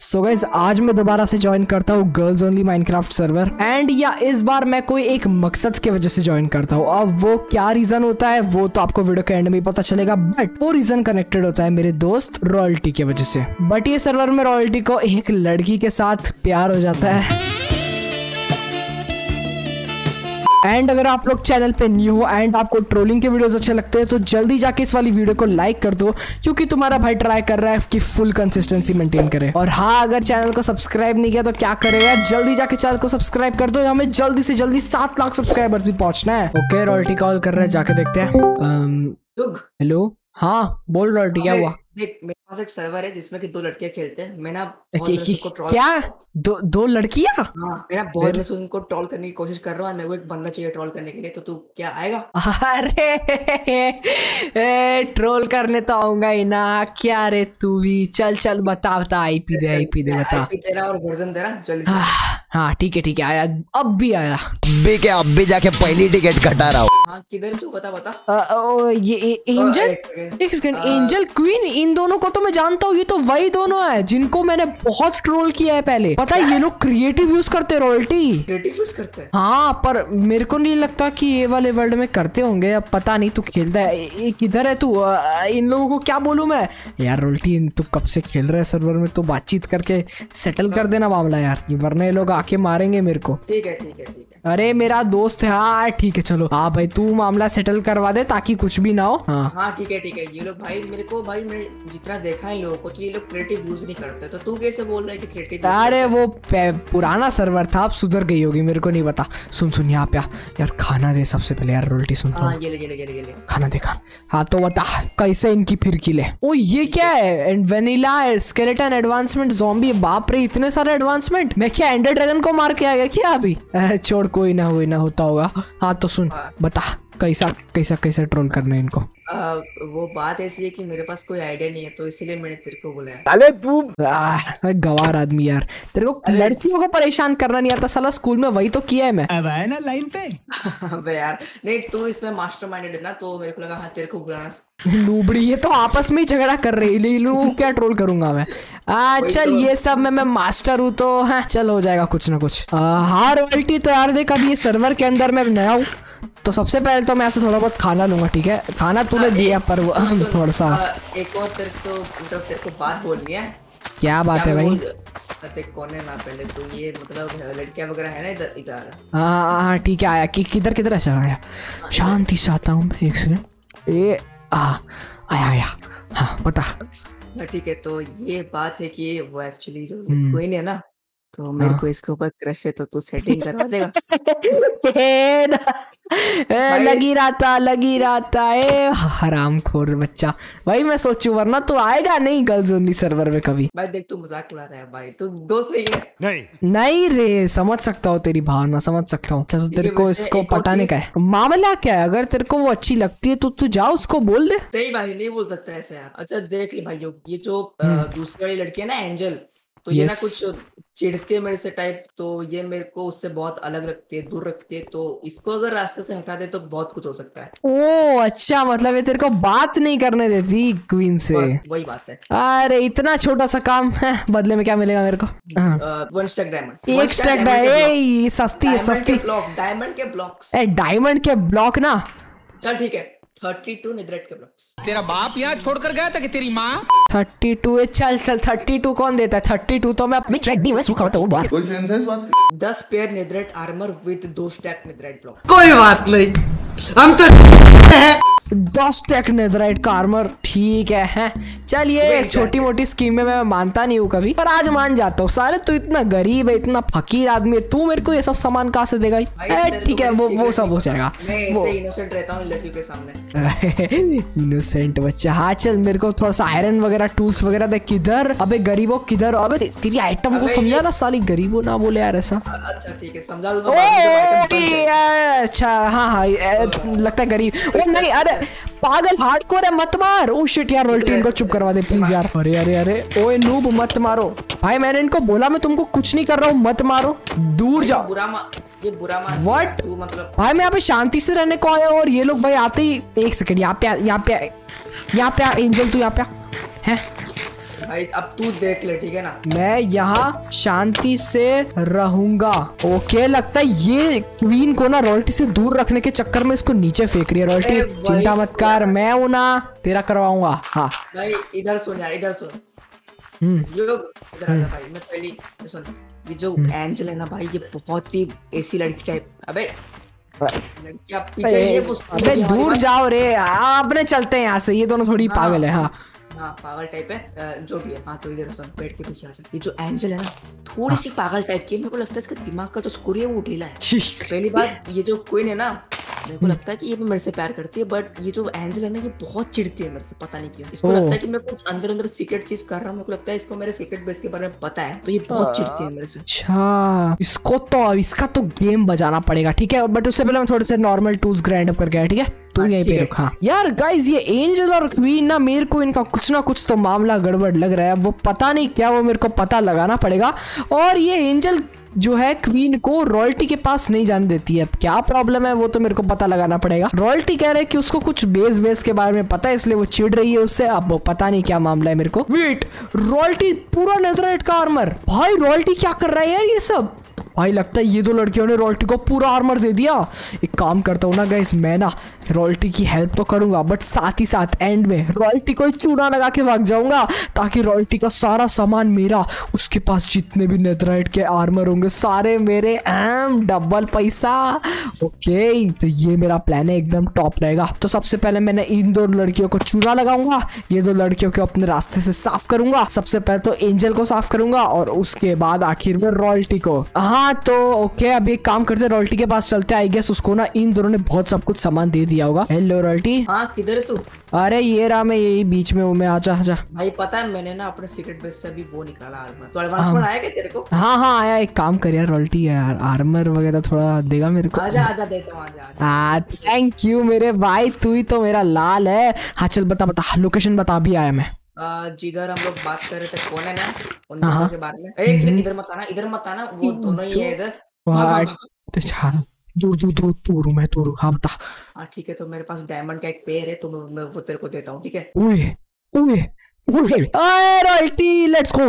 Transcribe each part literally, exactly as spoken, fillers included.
So guys आज मैं दोबारा से ज्वाइन करता हूँ girls only Minecraft server and या इस बार मैं कोई एक मकसद की वजह से ज्वाइन करता हूँ। अब वो क्या रीजन होता है वो तो आपको वीडियो के एंड में पता चलेगा, बट वो रीजन कनेक्टेड होता है मेरे दोस्त रॉयल्टी की वजह से। बट ये सर्वर में रॉयल्टी को एक लड़की के साथ प्यार हो जाता है। एंड अगर आप लोग चैनल पे न्यू हो एंड आपको ट्रोलिंग के वीडियोस अच्छे लगते हैं तो जल्दी जाके इस वाली वीडियो को लाइक कर दो, क्योंकि तुम्हारा भाई ट्राई कर रहा है कि फुल कंसिस्टेंसी मेंटेन करे। और हाँ, अगर चैनल को सब्सक्राइब नहीं किया तो क्या करेगा, जल्दी जाके चैनल को सब्सक्राइब कर दो। हमें जल्दी से जल्दी सात लाख सब्सक्राइबर्स भी पहुंचना है। ओके रॉयल्टी कॉल कर रहा है, जाके देखते हैं। हेलो, हाँ बोल रॉयल्टी, क्या हुआ? देख, मेरे पास एक सर्वर है जिसमें कि दो लड़कियां खेलते हैं। मैं ना क्या दो दो लड़कियां? हाँ, मैं ना बहुत दिनों से उनको ट्रोल करने की कोशिश कर रहा हूँ। मेरे को एक बंदा चाहिए ट्रोल करने के लिए, तो तू क्या आएगा? अरे ए, ट्रोल करने तो आऊंगा ही ना। क्या रे तू भी, चल चल बता बता, आईपी दे आईपी दे बता। आईपी तेरा और वर्जन तेरा जल्दी। हाँ ठीक है ठीक है, आया अब भी आया। भी क्या अब भी जाके पहली टिकट कटा रहा हूँ। हाँ किधर तू बता बता। आ, ओ, ये एंजल, एक सेकंड, एंजल क्वीन, इन दोनों को तो मैं जानता हूँ। ये तो वही दोनों है जिनको मैंने बहुत ट्रोल किया है पहले। पता है ये लोग क्रिएटिव यूज करते हैं, रॉयल्टी क्रिएटिव यूज करते हैं। हाँ, पर मेरे को नहीं लगता कि ये वाले वर्ल्ड में करते होंगे। अब पता नहीं, तू खेलता है किधर है तू? इन लोगों को क्या बोलूं मैं यार? रॉयल्टी तू कब से खेल रहा है सर्वर में? तो बातचीत करके सेटल कर देना मामला यार, वरना ये लोग आके मारेंगे मेरे को। ठीक है ठीक है ठीक है। अरे मेरा दोस्त है। हाँ ठीक है चलो, हाँ भाई तू मामला सेटल करवा दे ताकि कुछ भी ना हो। हाँ हाँ ठीक है ठीक है। ये लोग भाई मेरे को भाई मैं जितना देखा है लोगों को तो ये लोग क्रिएटिव यूज नहीं करते, तो तू कैसे बोल रहा है कि क्रिएटिव? अरे वो पुराना सर्वर था, अब सुधर गई होगी, मेरे को नहीं पता। सुन सुन यहाँ पे यार, खाना दे सबसे पहले यार। रॉयल्टी सुन, हाँ ये ले ये ले ये ले ये ले खाना दे खाना। हाँ तो बता कैसे इनकी फिरकी ले? ओ ये क्या है? And vanilla skeleton advancement zombie. बाप रे इतने सारे एडवांसमेंट। मैं क्या एंडर ड्रैगन को मार के आ गया क्या अभी? छोड़, कोई ना कोई ना होता होगा। हाँ तो सुन बता कैसा कैसा कैसा ट्रोल करना है इनको? आ, वो बात ऐसी है कि मेरे पास कोई आइडिया नहीं है, तो इसीलिए मैंने तेरे को बुलाया। अरे तू गवार आदमी यार, तेरे को लड़कियों को परेशान करना नहीं आता साला। स्कूल में वही तो किया है मैं। अब आया ना लाइन पे। अबे यार नहीं, तू इसमें मास्टरमाइंडेड है ना, तो मेरे को लगा हाँ तेरे को बुलाना। नूबड़ी, ये तो आपस में ही झगड़ा कर रही है, लोगों क्या ट्रोल करूंगा मैं? आ, चल तो... ये सब में मैं मास्टर हूँ तो हाँ चल हो जाएगा कुछ ना कुछ। हाँ रॉयल्टी तो यार देख, अभी ये सर्वर के अंदर मैं नया हूँ तो सबसे पहले तो मैं ऐसे थोड़ा बहुत खाना लूंगा, ठीक है? खाना तूने दिया पर वो थोड़ा सा। एक और तेरे को मतलब तेरे को बात बोलनी है। क्या बात है भाई? कौन है ना पहले तो ये मतलब लड़कियां वगैरह है ना इधर इधर। हाँ हाँ ठीक है, आया कि किधर किधर ऐसा आया? शांति से आता हूँ एक सेकंड। ये आ आया आया। हाँ बता। ठीक है, तो ये बात है कि वो एक्चुअली जो कोई नहीं है ना, तो मेरे को इसके ऊपर क्रश है, तो तू सेटिंग करवा देगा? ए, लगी रहा था लगी रहा था ए हरामखोर बच्चा। भाई मैं सोचू वरना तो आएगा नहीं गर्ल्स ओनली सर्वर में कभी। भाई देख तू मजाक उड़ा रहा है भाई, तू दोस्त नहीं है। नहीं नहीं रे, समझ सकता हूँ तेरी भावना, समझ सकता हूँ। तो तेरे को इसको पटाने का है। मामला क्या है? अगर तेरे को वो अच्छी लगती है तो तू जाओ उसको बोल दे। नहीं भाई नहीं बोल सकता ऐसे यार। अच्छा देख ले भाई, ये जो दूसरी वाली लड़की है ना एंजल, तो ये ना कुछ चिढ़ती है मेरे से टाइप, तो ये मेरे को उससे बहुत अलग रखती है, दूर रखती है, तो इसको अगर रास्ते से हटा दे तो बहुत कुछ हो सकता है। ओ अच्छा, मतलब ये तेरे को बात नहीं करने देती क्वीन से? वही बात है। अरे इतना छोटा सा काम है, बदले में क्या मिलेगा मेरे को? One stack diamond. एक स्टैक डायमंड सस्ती है, सस्ती। डायमंड के ब्लॉक्स। ए डायमंड के ब्लॉक ना? चल ठीक है, थर्टी टू नेदरराइट के ब्लॉक्स। तेरा बाप यहाँ छोड़कर गया था कि तेरी माँ? थर्टी टू है, चल चल थर्टी टू कौन देता है? थर्टी टू तो मैं अपनी चड्डी में सूखा होता हूँ बाहर। कोई सेंस है इस बात? दस पेयर नेदरराइट आर्मर विद दो स्टैक नेदरराइट ब्लॉक। कोई बात नहीं, हम तो दस स्टैक नेदरराइट का आर्मर, ठीक है, है? चल ये छोटी मोटी स्कीम में मैं मानता नहीं हूँ कभी, पर आज मान जाता हूँ। सारे तू इतना गरीब है, इतना फकीर आदमी है, तू मेरे को ये सब सामान कहाँ से देगा? ठीक है वो वो सब हो जाएगा। मैं ऐसे इनोसेंट रहता हूँ लड़कियों के सामने। इनोसेंट बच्चा। हाँ चल मेरे को थोड़ा सा आयरन वगैरह टूल्स वगैरह दे। किधर? अबे गरीबों किधर? अबे तेरी आइटम को समझा ना साली, गरीबों ना बोले यार ऐसा। अच्छा ठीक है समझा दो। अच्छा हाँ हाँ लगता है गरीब। ओ नहीं अरे पागल हार्डकोर है, मत मार। ओ शिट यार, रॉयल्टी इनको चुप करवा दे प्लीज यार। अरे अरे अरे ओए नूब मत मारो भाई, मैंने इनको बोला मैं तुमको कुछ नहीं कर रहा हूँ, मत मारो, दूर जाओ। बुरा मा, ये बुरा मान व्हाट तू मतलब? भाई मैं यहाँ पे शांति से रहने को आया और ये लोग भाई आते ही। एक सेकंड, यहाँ पे यहाँ पे यहाँ पे एंजल तू यहाँ पे है? भाई अब तू देख ले, ठीक है ना। मैं यहाँ शांति से रहूंगा। ओके, लगता है ये क्वीन को ना रॉयल्टी से दूर रखने के चक्कर में इसको नीचे फेंक रही है। रॉयल्टी अरे भाई, चिंता मत कर, मैं हूं ना, तेरा करवाऊंगा। हाँ भाई इधर सुन यार, इधर सुन। हम्म ये लोग इधर आजा भाई। मैं पहले ये सुन, ये जो एंजल है ना भाई, ये बहुत ही ऐसी लड़की टाइप। अबे लड़की आप पीछे ये अबे दूर जाओ रे, अपने चलते हैं यहाँ से। ये दोनों थोड़ी पागल है। हाँ हाँ पागल टाइप है जो भी है। हाँ तो इधर सुन, पेट के पीछे आ जा। ये जो एंजल है ना, थोड़ी सी पागल टाइप की है। मेरे को लगता है इसका दिमाग का जो स्क्रू है वो ढीला है। पहली बात, ये जो क्वीन है ना, मेरे को लगता है कि ये भी मेरे से प्यार करती है, बट ये जो एंजल है ना, ये बहुत चिढ़ती है मेरे से, पता नहीं क्यों। इसको लगता है कि मैं कुछ अंदर अंदर सीक्रेट चीज कर रहा हूँ। मेरे को लगता है इसको मेरे सीक्रेट बेस के बारे में पता है, तो ये बहुत चिढ़ती है मेरे से। अच्छा, इसको तो इसका तो गेम बजाना पड़ेगा, ठीक है। बट उससे पहले मैं थोड़े से नॉर्मल टूल्स ग्राइंड अप करके आया, ठीक है। तू यहीं पे रुक। हाँ यार गाइस, ये एंजल और क्वीन ना, मेरे को इनका कुछ ना कुछ तो मामला गड़बड़ लग रहा है। वो पता नहीं क्या, वो मेरे को पता लगाना पड़ेगा। और ये एंजल जो है क्वीन को रॉयल्टी के पास नहीं जाने देती है। क्या प्रॉब्लम है वो तो मेरे को पता लगाना पड़ेगा। रॉयल्टी कह रहे हैं कि उसको कुछ बेस बेस के बारे में पता है, इसलिए वो चिढ़ रही है उससे। अब वो पता नहीं क्या मामला है मेरे को। वेट, रॉयल्टी पूरा नेथरराइट का आर्मर। भाई रॉयल्टी क्या कर रहा है यार ये सब? भाई लगता है ये दो लड़कियों ने रॉयल्टी को पूरा आर्मर दे दिया। एक काम करता हूँ ना गाइस, मैं ना रॉयल्टी की हेल्प तो करूंगा, बट साथ ही साथ एंड में रॉयल्टी को चूना लगा के भाग जाऊंगा, ताकि रॉयल्टी का सारा सामान मेरा, उसके पास जितने भी नेथरराइट के आर्मर होंगे सारे मेरे। एम डबल पैसा। ओके, तो ये मेरा प्लान है, एकदम टॉप रहेगा। तो सबसे पहले मैंने इन दो लड़कियों को चूना लगाऊंगा, ये दो लड़कियों को अपने रास्ते से साफ करूंगा। सबसे पहले तो एंजल को साफ करूंगा और उसके बाद आखिर में रॉयल्टी को। हाँ तो ओके, अब एक काम करते, रॉयल्टी के पास चलते हैं। आई गेस उसको ना इन दोनों ने बहुत सब कुछ सामान दे दिया होगा। Hello royalty. हाँ किधर है तू? अरे ये रहा, मैं यही बीच में हूँ मैं। आजा आजा भाई पता है मैंने ना अपने सीक्रेट बेस से अभी वो निकाला आर्मर। तो एडवांसमेंट आया क्या तेरे को? हाँ हाँ आया। एक काम कर यार रॉयल्टी, यार आर्मर वगैरह थोड़ा देगा मेरे को। आजा आजा देता हूँ, आजा। हाँ थैंक यू मेरे भाई, तू ही तो मेरा लाल है। हाँ चल बता बता, लोकेशन बता। भी आया मैं। जिधर हम लोग बात कर रहे थे, कौन है ना उन दोनों के बारे में। एक सेकंड, इधर मत आना, इधर मत आना, वो दोनों ही है इधर। दूर दूर दूर दूर मैं दूर। हाँ बता। हाँ ठीक है, तो मेरे पास डायमंड का एक पेड़ है, तो मैं वो तेरे को देता हूँ, ठीक है। ओए ओए ओए, रॉयल्टी लेट्स गो।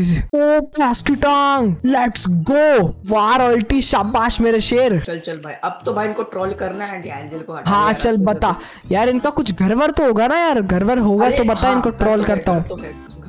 ओ प्लास्टिक टांग, लेट्स गो। वाह रॉयल्टी, शाबाश मेरे शेर। चल चल भाई, अब तो भाई इनको ट्रोल करना है, एंजल को हटा। हाँ चल बता यार, इनका कुछ घरवर तो होगा ना यार? घरवर होगा तो बता, इनको ट्रोल करता हूँ।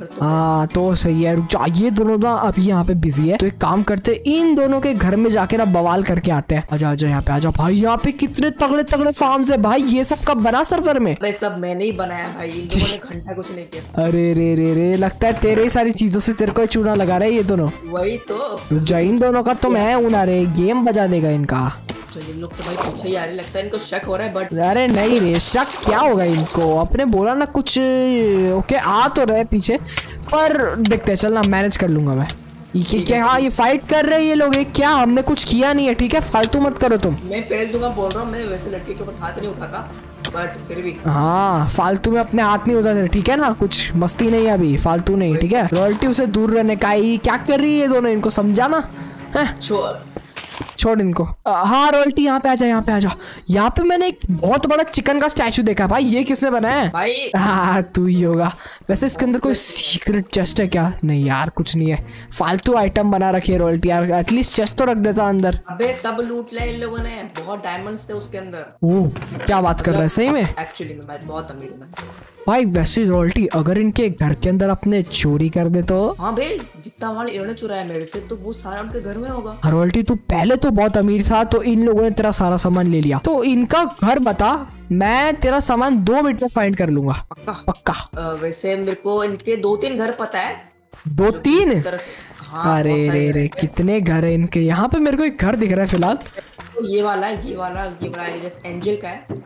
हाँ तो सही है, रुक जा। ये दोनों ना अभी यहाँ पे बिजी है, तो एक काम करते हैं, इन दोनों के घर में जाके ना बवाल करके आते हैं। आजा आजा यहाँ पे आजा भाई। यहाँ पे कितने तगड़े तगड़े फार्म्स है भाई। ये सब कब बना सर्वर में? अरे सब मैंने ही बनाया भाई, इन दोनों ने घंटा कुछ नहीं किया। अरे रे रे रे, लगता है तेरे ही सारी चीजों से तेरे को चूना लगा रहे हैं ये दोनों। वही तो। रुक जा, इन दोनों का तो मैं हूं ना रे, गेम बजा देगा इनका। ये लोग तो भाई पीछे ही आ रहे, लगता है इनको शक हो रहा है, बट अरे नहीं रे, शक क्या होगा इनको? अपने बोला ना कुछ। ओके आ तो रहे पीछे, पर देखते हैं, चल ना मैनेज कर लूंगा मैं। ये क्या? हाँ ये फाइट कर रहे हैं ये लोग। एक क्या, हमने कुछ किया नहीं है, ठीक है? फालतू मत करो तुम। मैं पहल दूंगा बोल रहा हूँ, मैं वैसे लड़के के ऊपर हाथ नहीं उठाता, बट फिर भी। हाँ फालतू में अपने हाथ नहीं उठाते, ठीक है ना? कुछ मस्ती नहीं अभी, फालतू नहीं, ठीक है? रॉयल्टी उसे दूर रहने का। ही क्या कर रही है दोनों, इनको समझाना है। छोड़ छोड़ इनको। हाँ रॉयल्टी यहाँ पे आजा, यहाँ पे आजा। यहाँ पे मैंने एक बहुत बड़ा चिकन का स्टैचू देखा भाई। ये किसने बनाया है भाई? हाँ तू ही होगा। वैसे इसके अंदर कोई सीक्रेट चेस्ट है क्या? नहीं यार कुछ नहीं है, फालतू आइटम बना रखी है रॉयल्टी यार। एटलीस्ट चेस्ट तो रख देता अंदर। अबे सब लूट लिया इन लोगों ने, बहुत डायमंड्स थे उसके अंदर। ओह क्या बात कर रहा है, सही में? एक्चुअली में मैं बहुत अमीर हूँ भाई। वैसे रॉयल्टी अगर इनके घर के अंदर अपने चोरी कर दे तो? हाँ भाई, जितना माल इन्होंने चुराया मेरे से, तो वो सारा उनके घर में होगा। रॉयल्टी तू पहले तो बहुत अमीर था, तो इन लोगों ने तेरा सारा सामान ले लिया, तो इनका घर बता, मैं तेरा सामान दो मिनट में फाइंड कर लूंगा। पक्का? पक्का। आ, वैसे मेरे को इनके दो तीन घर पता है। दो तीन? हाँ, अरे रे रे, कितने घर है इनके? यहाँ पे मेरे को एक घर दिख रहा है फिलहाल। तो ये वाला ये वाला ये वाला एंजल का है।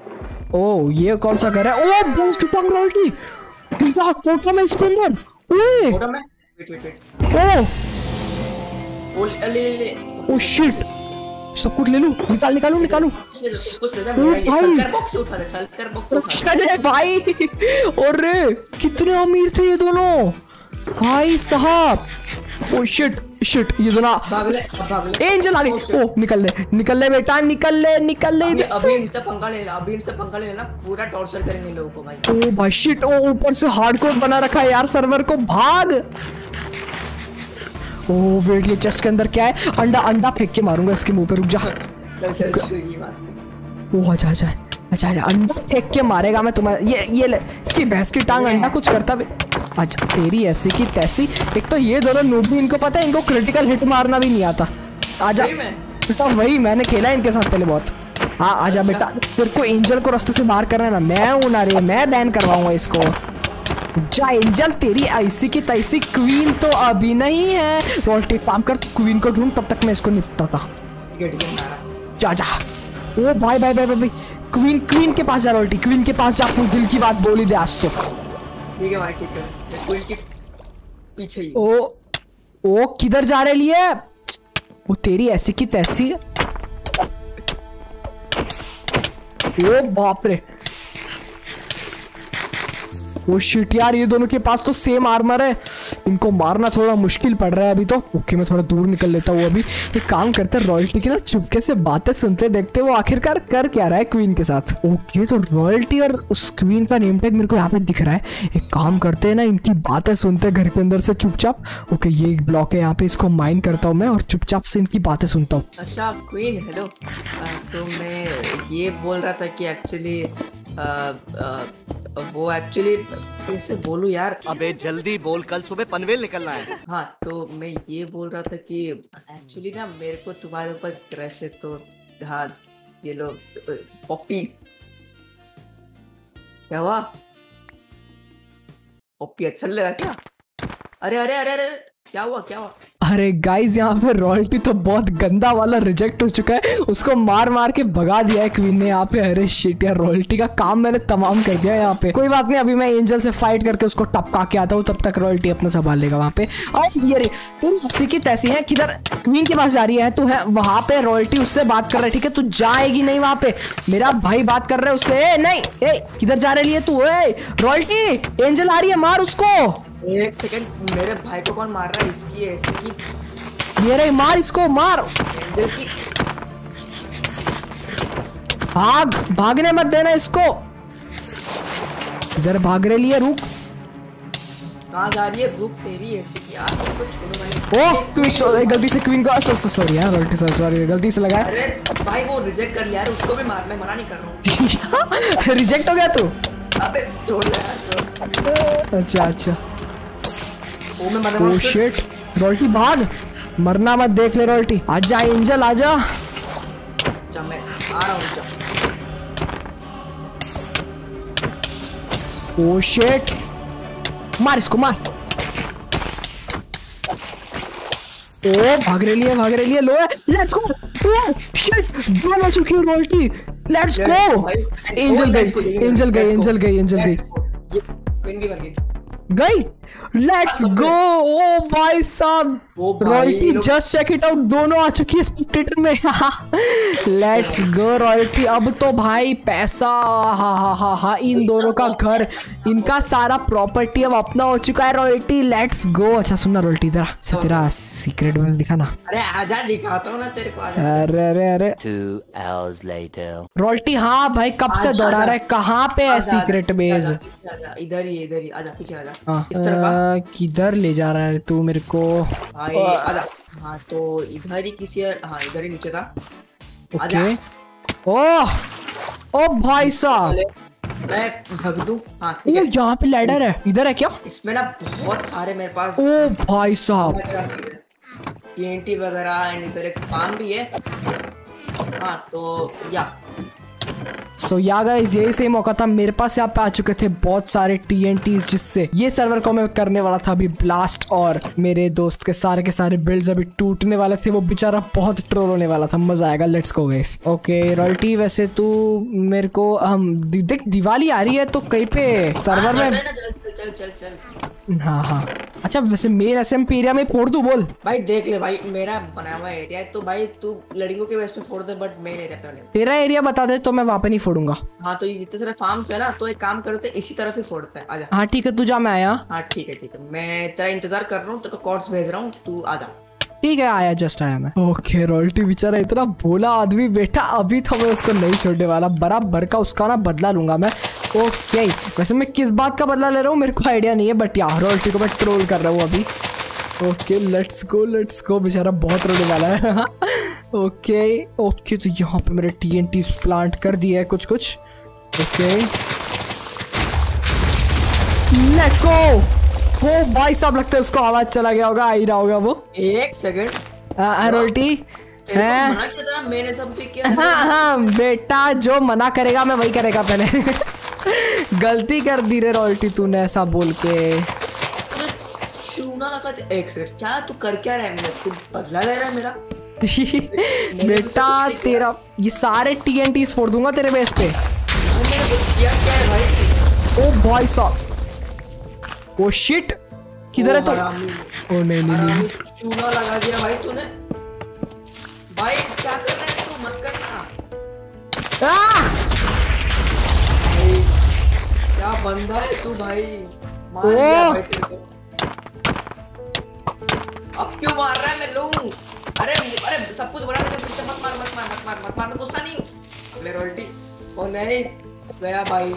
ओ ये कौन सा घर है? ओ बूस्ट टंग रॉयल्टी, क्या कोटा में इसके अंदर? ओए कोटा में? Wait wait wait. ओ ओ ले ले ले। ओ शिट, सब कुछ ले लूं? निकाल निकालू निकालू। कुछ ले जा, मेरा ये सल्कर बॉक्स से उठा दे, सल्कर बॉक्स से उठा दे। अरे भाई, अरे कितने अमीर थे ये दोनों भाई साहब। ओ शिट, शिट ये दोनों भाग ले अब भाग ले। एंजल आ गई। ओ निकल ले निकल ले बेटा निकल ले निकल ले अभी इधर अभी से। इनसे पंगा ले अभी इनसे पंगा ले लेना पूरा टॉर्चर करेंगे लोगों को भाई। ओ भाई शिट ओ ऊपर से हार्डकोर बना रखा है यार सर्वर को। भाग। ओ वेट ये चेस्ट के अंदर क्या है? अंडा अंडा फेंक के मारूंगा इसके मुंह पे। रुक जा। चल चल चल ये बात से। ओ अच्छा अच्छा अच्छा अच्छा अंडा फेंक के मारेगा मैं तुम्हारा। ये ये ले इसकी भैंस की टांग अंडा कुछ करता भी। अच्छा तेरी ऐसी की तैसी। एक तो ये दोनों नूबी इनको पता है इनको क्रिटिकल हिट मारना भी नहीं आता। आजा बेटा वही मैंने खेला है इनके साथ पहले बहुत। हाँ आजा बेटा तेरे को एंजल को रास्ते से बाहर करना है ना। मैं हूं ना रे मैं बैन करवाऊंगा इसको। जा एंजल तेरी ऐसी की तैसी। क्वीन तो अभी नहीं है। रोल्टी काम कर क्वीन को ढूंढ तब तक मैं इसको निपटाता। जा जा। ओ भाई भाई भाई भाई क्वीन क्वीन के पास जा। रोल्टी क्वीन के पास जा अपनी दिल की बात बोली दे आज तो। ठीक है भाई ठीक है मैं क्वीन के पीछे ही। ओ ओ किधर जा रहे लिए? वो तेरी ऐसी की तैसी। ओ बाप रे। वो शिट यार ये दोनों के पास तो सेम आर्मर है। इनको मारना थोड़ा मुश्किल पड़ रहा है अभी तो। ओके मैं थोड़ा दूर निकल लेता हूँ अभी। एक काम करते हैं रॉयल्टी की ना चुपके से बातें सुनते देखते वो आखिरकार कर क्या रहा है क्वीन के साथ। ओके तो रॉयल्टी और उस क्वीन का नेम टैग मेरे को यहाँ पे दिख रहा है। एक काम करते हैं ना इनकी बातें सुनते घर के अंदर से चुपचाप। ओके ये एक ब्लॉक है यहाँ पे इसको माइन करता हूँ मैं और चुपचाप से इनकी बातें सुनता हूँ। अच्छा क्वीन हेलो तो मैं ये बोल रहा था कि एक्चुअली वो एक्चुअली कैसे बोलूं यार। अबे जल्दी बोल कल सुबह पनवेल निकलना है। हाँ तो मैं ये बोल रहा था कि एक्चुअली ना मेरे को तुम्हारे ऊपर क्रश है तो हाँ ये लो पॉपी। क्या हुआ पॉपी अच्छा लगा क्या? अरे अरे अरे अरे क्या हुआ क्या हुआ? अरे गाइस यहाँ पे रॉयल्टी तो बहुत गंदा वाला रिजेक्ट हो चुका है। उसको मार मार के भगा दिया है क्वीन ने यहाँ पे। अरे शिट यार रॉयल्टी का काम मैंने तमाम कर दिया यहाँ पे। कोई बात नहीं अभी मैं एंजल से फाइट करके उसको टपका के आता हूँ तब तक रॉयल्टी अपना संभाल लेगा वहाँ पे। और ये रे तुम हंसी की तैसी है किधर क्वीन के पास जा रही है तू है वहाँ पे। रॉयल्टी उससे बात कर रहा है ठीक है तू जाएगी नहीं वहाँ पे। मेरा भाई बात कर रहा है उससे। नहीं ए किधर जा रही है तू? रॉयल्टी एंजल आ रही है मार उसको। एक सेकंड मेरे भाई को कौन मार रहा है? इसकी ऐसी की ये रे मार इसको मार। एंजल की भाग भागने मत देना इसको। इधर भाग रही है रुक। कहाँ जा रही है? रुक तेरी ऐसी की यार तो छोड़ो भाई। ओ क्वीन गलती से क्वीन को सॉरी यार रॉयल्टी सर सॉरी गलती से लगाया। अरे भाई वो रिजेक्ट कर लिया यार उसको भी मार मैं मना नहीं कर रहा हूँ। रिजेक्ट हो गया तू? अबे छोड़ यार। अच्छा अच्छा ओ मैं मना ओ शिट रॉयल्टी भाग मरना मत देख ले रॉयल्टी। आजा एंजल आजा। जा मैं आ रहा हूँ जा। ओ शिट मार इसको मार। ओ भाग रही है भाग रही है लो लेट्स गो। शिट ड्रॉप हो चुकी है रॉयल्टी। Let's go. एंजल गई एंजल गई एंजल गई एंजल गई क्वीन भी मर गई गई। लेट्स गो। ओ भाई साहब royalty just check it out दोनों आ चुकी है स्पेक्टेटर में। Let's go royalty. अब तो भाई पैसा हा हा हा हा इन दोनों का घर इनका सारा प्रॉपर्टी अब अपना हो चुका है रॉयल्टी। लेट्स गो। अच्छा सुनना रॉयल्टी इधर से तेरा सीक्रेट बेस दिखाना। अरे आजा दिखाता हूँ ना तेरे को आजा। अरे अरे अरे Two hours later. रॉयल्टी हाँ भाई कब से दौड़ा रहा है कहाँ पे है सीक्रेट बेस? इधर ही इधर ही आजा पीछे आजा। हाँ, इस तरफ आ। अ, किधर ले जा रहा है तू मेरे को? भाई आजा। हाँ तो इधर ही किसी हाँ इधर ही नीचे था। आजा। ओके ओह ओ भाई साहब मैं भग दूं। हाँ ठीक ये है। यहाँ पे लैडर है इधर है क्या? इसमें ना बहुत सारे मेरे पास ओ भाई साहब टीएनटी वगैरह एंड इधर एक पान भी है। हाँ तो या सो या गाइस यही सही मौका था मेरे पास। यहाँ पे आ चुके थे बहुत सारे टीएनटीज जिससे ये सर्वर को मैं करने वाला था अभी ब्लास्ट। और मेरे दोस्त के सारे के सारे बिल्ड्स अभी टूटने वाले थे। वो बेचारा बहुत ट्रोल होने वाला था। मजा आएगा। Let's go guys. Okay royalty वैसे तू मेरे को हम देख दिवाली आ रही है तो कहीं पे सर्वर में चल चल चल चल। हाँ हाँ अच्छा वैसे मेरे एसएमपी एरिया में फोड़ दूं बोल। भाई देख ले भाई मेरा बनाया हुआ एरिया है तो भाई तू लड़कियों के बेस पे फोड़ दे बट मेन एरिया पे नहीं। तेरा एरिया बता दे तो मैं वहाँ पे नहीं फोड़ूंगा। हाँ तो ये जितने सारे फार्म्स है ना तो एक काम करते हैं इसी तरफ ही फोड़ते हैं। आजा। हाँ ठीक है तू जा मैं आया। हाँ ठीक है ठीक है मैं तेरा इंतजार कर रहा हूँ तेरे को कॉर्ड्स भेज रहा हूँ तू आजा। ठीक है, आया, जस्ट आया मैं। ओके, रॉयल्टी बेचारा इतना भोला आदमी बेटा, अभी तो मैं उसको नहीं छोड़ने वाला, बराबर का उसका ना बदला लूंगा मैं। ओके, वैसे मैं किस बात का बदला ले रहा हूँ मेरे को आइडिया नहीं है, बट यार रॉयल्टी को मैं ट्रोल कर रहा हूँ अभी। Okay, let's go let's go, बेचारा बहुत रोने वाला है। ओके ओके, तो यहाँ पे मेरे टीएनटी प्लांट कर दिया है कुछ कुछ। Okay, let's go. वो भाई साहब, लगता है उसको आवाज चला गया होगा, आ ही रहा होगा वो। एक सेकंड, रॉयल्टी तेरे को है। मना किया था ना, मैंने सब भी किया। हाँ हाँ बेटा, जो मना करेगा मैं वही करेगा पहले। गलती कर दी रे रॉयल्टी तूने ऐसा बोल के। तूने चूना लगा दे। एक सेकंड, क्या तू कर क्या रहा है? मेरा तू बदला ले रहा है मेरा? बेटा तेरा ये सारे टीएनटी फोड़ दूंगा तेरे बेस पे। मैंने किया क्या है भाई? ओ भाई साहब, ओ शिट, किधर है ओ तू? हरामी, ओ नहीं नहीं नहीं, हरामी, चूना लगा दिया भाई तूने। भाई क्या कर रहा है तू? मत करना आ! भाई, क्या बंदा है तू भाई, मार ओ! दिया भाई तेरे को। अब क्यों मार रहा है? मैं लूं? अरे अरे सब कुछ बड़ा करके पीछे मत मार मत मार मत मार मत मार, गुस्सा नहीं। अगले रोल्टी, ओ नहीं गया भाई।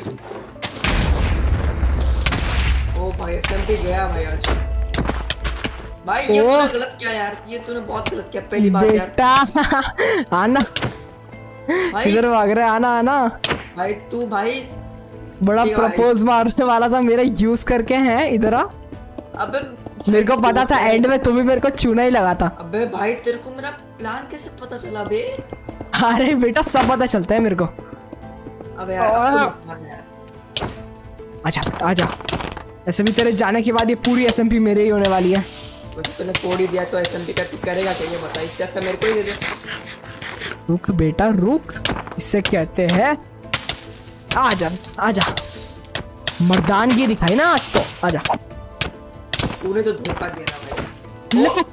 ओ भाई एसएमपी गया भाई आज। भाई ये ओ! तूने गलत किया यार, ये तूने बहुत गलत किया पहली बार यार। बेटा आना, भाई किधर भाग रहा है? आना आना। भाई तू भाई बड़ा ठीक है भाई। प्रपोज मारने वाला था मेरा, यूज करके है इधर आ। अबे मेरे को पता था एंड में तू भी मेरे को चूना ही लगा था। अबे भाई तेरे को मेरा प्लान कैसे पता चला बे? अरे बेटा सब पता चलता है मेरे को। अबे यार अब तो मत मार यार। अच्छा आजा, ऐसे भी तेरे जाने के बाद ये पूरी एसएमपी मेरे ही होने वाली है। वैसे तूने फोड़ ही दिया तो एसएमपी का तू करेगा क्या? ये बता, इससे अच्छा मेरे को ही दे दे। रुक बेटा रुक, इससे कहते हैं आजा आजा, मर्दानगी दिखाई ना आज तो, आजा। तूने तो धोखा दिया ना भाई।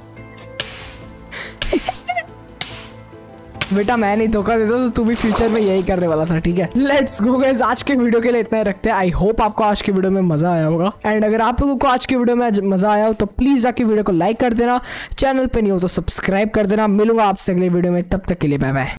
बेटा मैं नहीं धोखा देता तो तू भी फ्यूचर में यही करने वाला था, ठीक है। लेट्स गो गाइस, आज के वीडियो के लिए इतना ही रखते हैं। आई होप आपको आज के वीडियो में मजा आया होगा, एंड अगर आप लोगों को आज के वीडियो में मजा आया हो तो प्लीज जाके वीडियो को लाइक कर देना, चैनल पे नहीं हो तो सब्सक्राइब कर देना। मिलूंगा आपसे अगले वीडियो में, तब तक के लिए बाय बाय।